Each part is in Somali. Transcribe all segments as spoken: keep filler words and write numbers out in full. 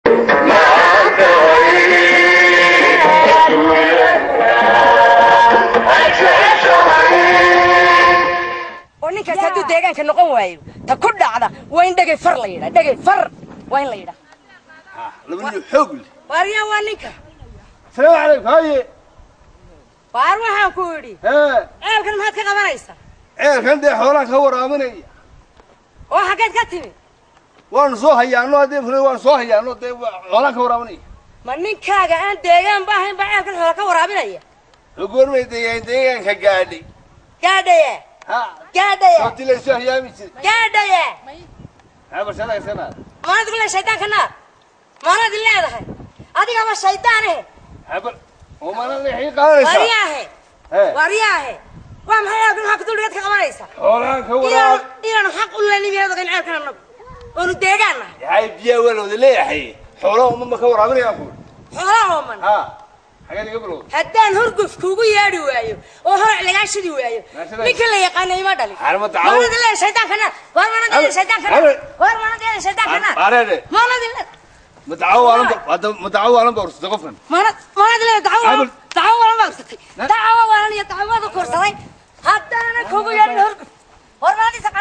ونك سادو ديجان كنقون وايو تكون على وين دقي فر ليدا دقي فر وين ليدا ها لبني حقل واريا وانك السلام عليكم هاي وارواحان كوري ها عيالكن maxaad ka qabanaysaa عيالكن دي xoolaha ka waraaminaya oo xageed ka timi waan soo hayaano hadii furay waan soo hayaano dee xoolaha ka waraaminaya ma ninkaaga aan deegaan baahayn baa ciyaalkan xoolaha ka waraabinaya goormay deegaan deegaanka gaadhay gaadhaye ha gaadhaye hadii la soo hayaami jiray gaadhaye ha barshada sanad maanta kule shaydaanka naar maanad leedahay adiga ma shaydaan eh habal oo maanad leeyahay qaadaysa wariyaahe wariyaahe waa maxay aad waxa ku dul dhigad ka qabanaysa xoolaha ka waraab inaan xaq u leenahay dadka ciyaalkan annagu oo deegaanna yahay biyo walooda leeyahay xoolaha uma ka waraabinaya ku xoolaha man ha xageed iga bilow haddaan hurguf kuugu yeedhi waayo oo hor laga shidi waayo ninka la yaqaanay ma dhalin harma taawo maanad leeyahay shaydaanka naar war maanad leeyahay shaydaanka naar war maanad leeyahay shaydaanka naar arade maanad leeyahay متعاو على هذا متعاو على بورس تقفن ما ما ادري تعاو تعاو على بورس تعاو على تعاو كورساي حتى انا كوغو يا ورمادي سقط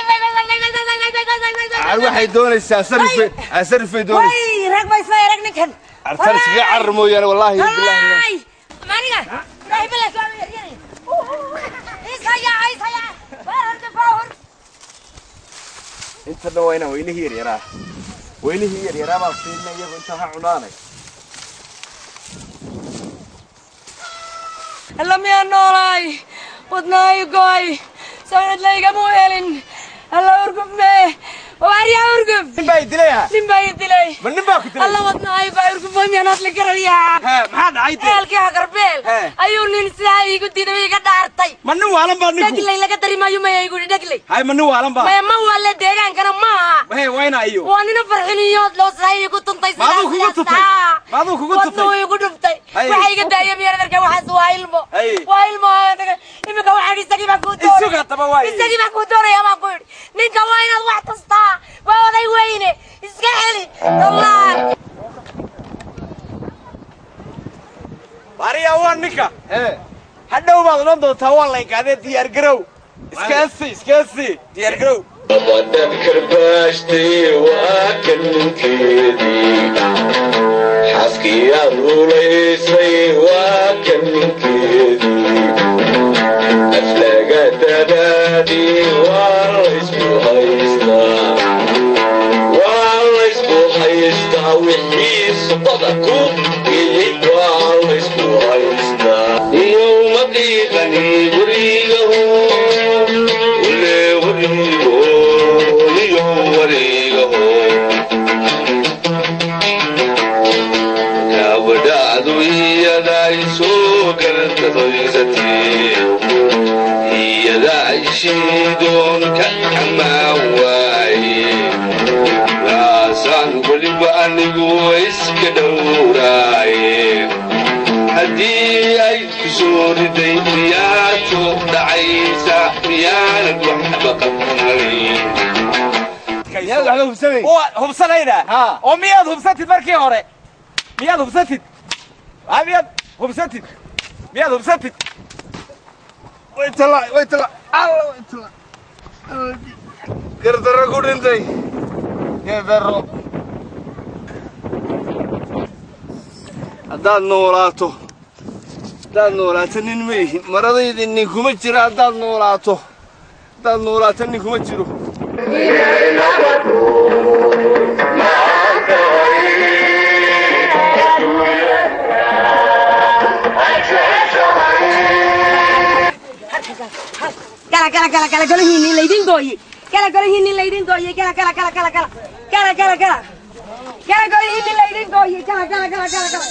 عروح يدونيسا صرف صرف يدونيس واي رق باي فاي رق نكن ارترس في عرمو يا والله بالله ماني راي بالله ايش هيا ايش هيا وين تفاور انت دوينا ويلي هير يا راه ويلي هير يا راه ما فينا يبغى انت عنانك اللهم يا نوراي ودناي قوي سويت لي قمويلين الله ارقبني واريا ارقب نبا يدليها نبا يدلي من نبا كنت الله ودناي با ارقب وين ناس لي قريا ها ما حد عيد eelkii haqarbeel ayuu nin sidaa igu diiday iga dhaartay mannu waalan baa nigu dhaglay laga darimayo ma igu dhaglay hay mannu waalan baa ma ma wala deegaankana ma way wayna ayo waa nin farxiniyo loo saay igu tuntay maadu kugu tuntay maadu kugu tuntay waa igu dhuftay waxa iga daayay meerdarka waxa waa ilmo waa ilmo imika waxa isagii ba ku dooray isuga taba way isagii ba ku dooray ama ku ninka waa inaad wax tastaa waa oday weyne iska heli allah bariya waan ninka ee hadhow baad oran doontaa waan la qaadey diyaar garow iskaasi iskaasi diyaar garow wadan karbashtay waa kan keedii xaskiya ruleysay waa kan keedii aflaga dabadi waa isku haystaa waa isku haystaa wixii sabada ku يوم ضيقني بريقه ولي وريقه اليوم وريقه يا وداد ويا ذا يسوق التضيزتي يا ذا يشيدون كحما واي لا سان كل بأني ويسك دوراي هدي أي كسور دينيات دعيسة ميانك وحبك الناري يا هذا هو بسني هو هو بسنينا ها ومياد هو بسنتي بركي هوري مياد هو بسنتي مياد هو بسنتي مياد هو بسنتي ويطلع ويطلع الله ويطلع قردر قول انت يا ذرو هذا نوراته هذا نوراته ننميه مرضي إني كمجرى هذا نوراته هذا نوراته إني كمجرى كلا كلا كلا كلا كلا هني ليدين دوي كلا كلا هني ليدين دوي كلا كلا كلا كلا كلا كلا كلا كلا كلا كلا هني ليدين دوي كلا كلا كلا كلا كلا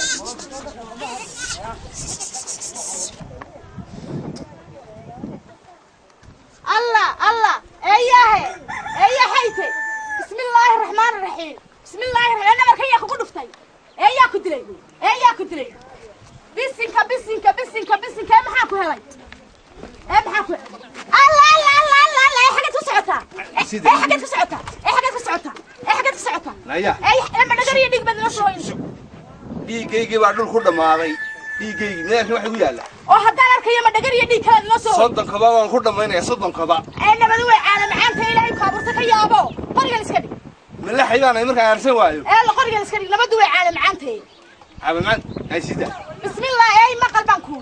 الله الله اياه اياه حيتي بسم الله الرحمن الرحيم بسم الله الرحمن انا مركيه كو دفتي اياه كدلي اياه كدلي بسنك بسنك بسنك بسنك ما حاكو هلاي ايه بحاكو الله الله الله الله الله اي حاجه تسعتها اي حاجه تسعتها اي حاجه تسعتها اي حاجه تسعتها لا يا اي اما نقدر يدق بدل نصوين dhiiggaygi baa dhul ku dhammaaday dhiiggaygi meelka waxa igu yaalla oo haddaan arkayo ma dhagar iyo dhiig kale noo soo soddonkaba waan ku dhammaynaya soddonkaba ee nabadu way caalam macaanta ilaahay kaaburta ka yaabo qorigan iska dhig mala xidaan markaa aarsan waayo ee la qorigan iska dhig nabadu way caalam macaanta caalam macaan ay sida bismillah ay ma qalban ku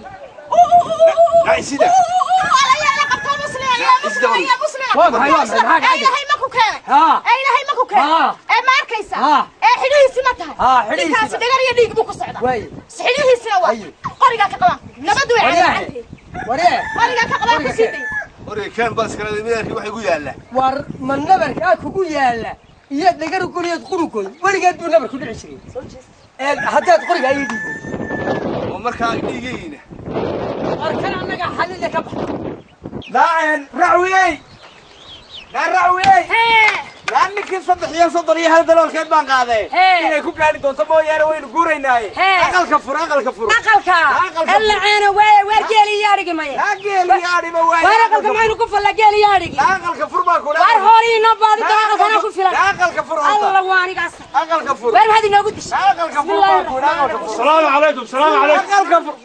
ay sida ala ya la qabto muslim ya muslim ya muslim ilaahay ma ku keenay ee ilaahay ma ku keenay ee ma arkaysa ee xidhiisi ma tahay ninkaasi dhagar iyo dhiig buu ku socdaa xidhiisina waa qoriga ka qaban nabadu way caalam macaanta waree qoriga ka qaban ku sidii waree kan bas kale meelka waxa igu yaalla war man nabarka kugu yaalla iyo dhagar guriyad qurukood warigeed buu nabar ku dhici jiray ee haddaad qoriga ay dhiibo oo markaa dhiigayna arkan anaga xalida ka bax laacen racwiyey لا رعوي لأنك صدق يا صدر يا هذا دلول كيف بان قاضي إني كوك هذي دون سمو يا روين قوريناي أقل كفر أقل كفر أقل كا هلا عينه وين وين جالي يا رجل ماي لا جالي يا رجل ماي وين أقل كمان يكفر لا جالي يا رجل لا أقل كفر ما كون وين هوري نبض أقل كمان يكفر لا أقل كفر الله واني قص أقل كفر وين هذه نقدش لا أقل كفر ما كون أقل كفر السلام عليكم السلام عليكم أقل كفر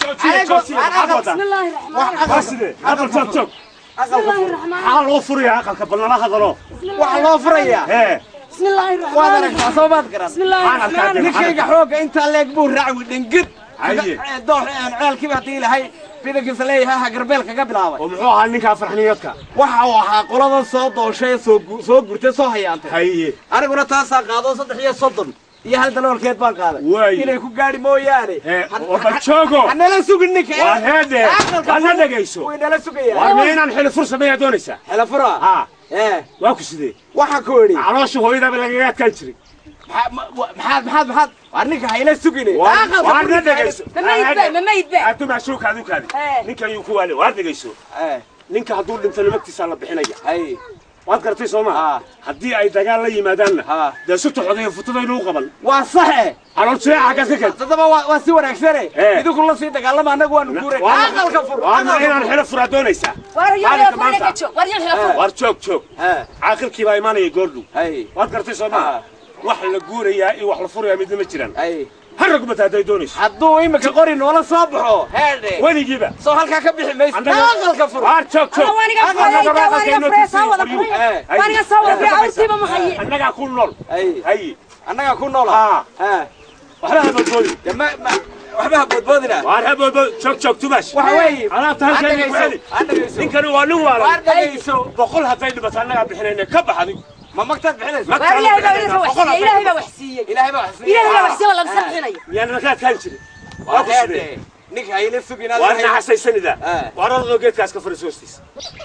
بسم الله الرحمن الرحيم أقل تشوك بسم الله الرحمن حال لو فريا أقل كبلنا لا هذا wax loo furaya ee بسم الله الرحمن waad aragtaa soo baad garan بسم الله الرحمن الرحيم ninkayga xooga inta leeg buu raaci dhingid haye doox aan ceelkii baa diilahay bidagiisa leeyahay ha garbeel kaga bilaabay oo muxuu ahaa ninka farxniyadka waxa uu ahaa qolada soo dooshay soo soo gurtay soo hayaantay haye aniguna taas aan qaado saddex iyo soddon iyo hal daloolkeed baan qaaday inay ku gaari mooyaane waba joogo anala sugin ninka waa heede ana dhageyso way nala sugaya waa meenan xil fursa ma doonaysa xil fura ha ee waa ku sidee waxa ku yiri calooshu hooyada laga adkaan jiray maxaad maxaad maxaad warninka hayla sugine waa na dhageyso ما يتبع ما يتبع aad ma shuuk aad u kaadi ninka ayuu ku waale waa dhageyso ee ninka haduu dhinto lagtiisa la bixinaya hay waad gartay Soomaa hadii ay dagaal la yimaadaan da sutu xoday futada inuu qaban waa sax alool jeexa ka ka dadaba waa si wanaagsan idinku la sii dagaalama anagu waan guuray aqalka fur waa inaan xil fura doonaysa war yar fura ka joog war yar fura war joog joog aqalkii baa imaanay goordu hay waad gartay Soomaa wax la guurayaa iyo wax la furayaa mid ma jiraan hay harag ma tahay doonaysa hadduu imika qori noola soo baxo heede weligiiba soo halka ka bixi mayso aqalka fur war joog joog waniga fura waniga soo wada waniga soo wada awtiba ma haye annaga ku nool hay hay annaga ku nool ha ha waxba boodboodi ma waxba boodboodina war boodbood joog joog tubash waxa weey alaabta halkan ku heli ninkan waa nin waala war dhageyso boqol haday dhibato annaga bixinayna ka baxadi ما مكتب بحلس ما إلهي بقى وحسية إلهي بقى وحسية إلهي بقى وحسية إلهي بقى وحسية ولا مسحيني يعني أنا كانت هنشري واحد نيك هاي لسه بينا وأنا حسي سنة ذا وأنا لقيت كاس كفر سوستيس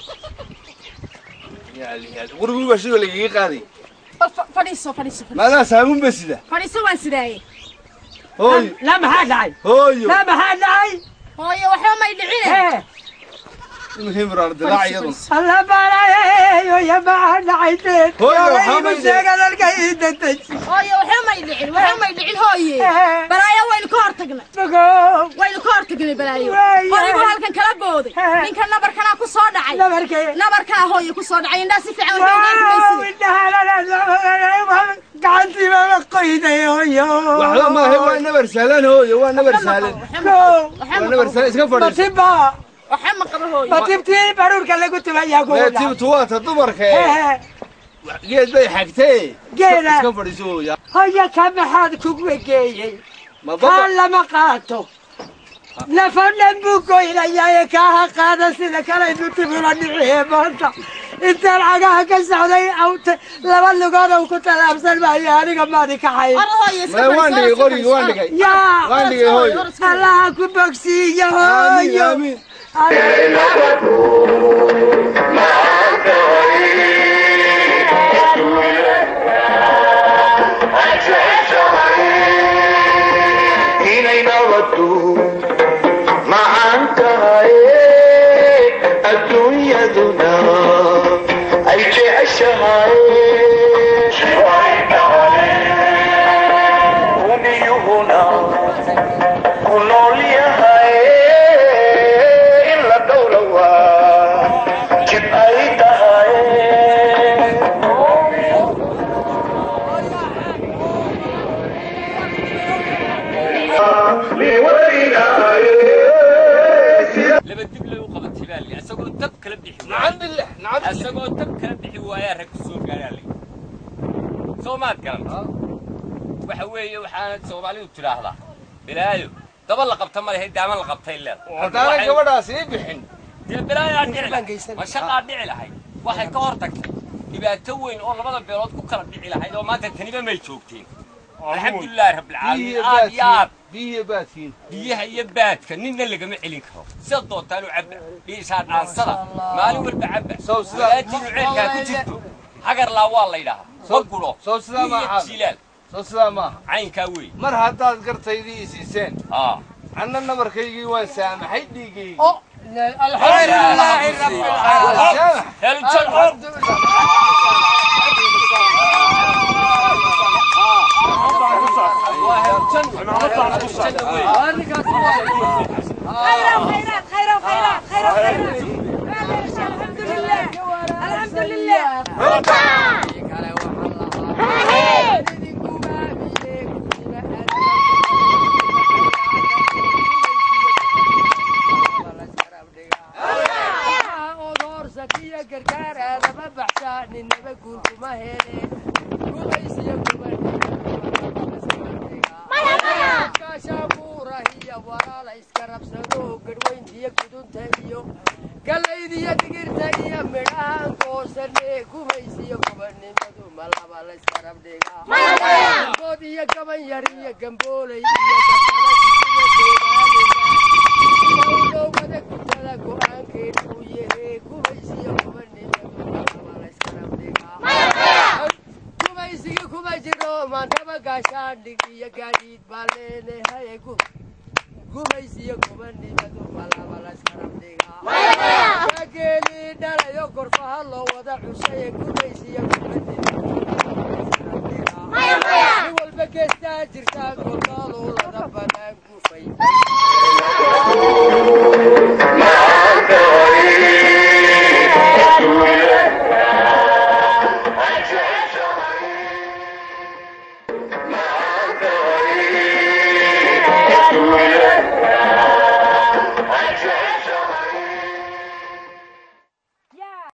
يعني يعني قولوا قولوا شو اللي يقاضي فريسو فريسو ماذا سامون بس ده فريسو وين سداي هوي لا ما حد عاي هوي لا ما حد عاي هوي وحنا ما يدعينا المهم راه دراع يضم الله بالاي يا بعد عيتك هوي وحنا شغل القيد هوي وحنا ما يدعين وحنا ما يدعين هوي بلايا وين كورتقنا وين كورتقنا بلايا هوي هو halkan kala booday ninka nabarkana ku soo dhacay nabarkay nabarka hooyo ku soo dhacay indha si fiican u dhigaysid gacantii ma qoyday hooyo waxba ma hay waa nabar saalan hooyo waa nabar saalan waa nabar saalan iska fadhiis tiba waxa ma qabo hooyo batibtii baruurka lagu tumayaa ku ma tibtu waa ta dumarka geed bay xagtay geeda iska fadhiiso hooyo hooyo ka maxaad kugu geeyay ma baba lama qaato nafadhan buu goynayaa ka qaada sida kale inuu tibula dhiciyay maanta inta lacagaha ka socday awta laba lugood oo ku talaabsan maayo aniga maadi ka xay ma waan dhigay qoriga waan dhigay yaa waan dhigay hooyo allah ku bogsiiyo hooyo amiin لما تجيب له قبض تبالي اسقو دب كلا بخي نعم بالله نعم اسقو دب كلا بخي وايا رك سو غالي سوماد قال waxa weeye waxaan Soomaalidu tiraahdaa bilaayo daba la qabta ma lahayd daaman la qabtay ilaa hadaan gabadhaas ii bixin bilaayo aan dhicin ma shaqa dhici lahay waxay ka hor tagtay dhibaato weyn oo labada beelood ku kala dhici lahayd oo maanta taniba may joogteen alxamdulillah rabbil aalamiin aad yaab biyo baadkiin biyaha iyo baadka ninna lagama celin karo sida dootaan u cabba dhiishaan aansada maalin walba cabba soo sida ceelka ku jirto hagar la waa la yiraahdaa soo gulo soo sida ma jilaal soo sida ma caynka weey mar haddaad gartaydii isiiseen aa anna nabarkaygii waan saamaxay dhiigay oo alxamdulillah rabbil aalamiin hel jannad خيرات خيرات خيرات خيرات خيرات الحمد لله الحمد لله قليدي دقيرتي يا ميران كوسني كوميسي كوبني مدو ملابا لسكرب ديغا مايا بودي يا كمان يري يا جنبولي يا جنبولي بده كتلا كو انكي كويه كوميسي كوبني مدو ملابا لسكرب ديغا مايا كوميسي كوبجرو ما تبا غاشان ديغي يا غاديد بالene هاي كو كوميسي كوبني مدو ملابا لسكرب ديغا كاكيلي دالا يوكر فهالو وضع حسين كوميسي كوبني مايا مايا والبكيستا جرتان قطالو لدبنا كوفي Yeah.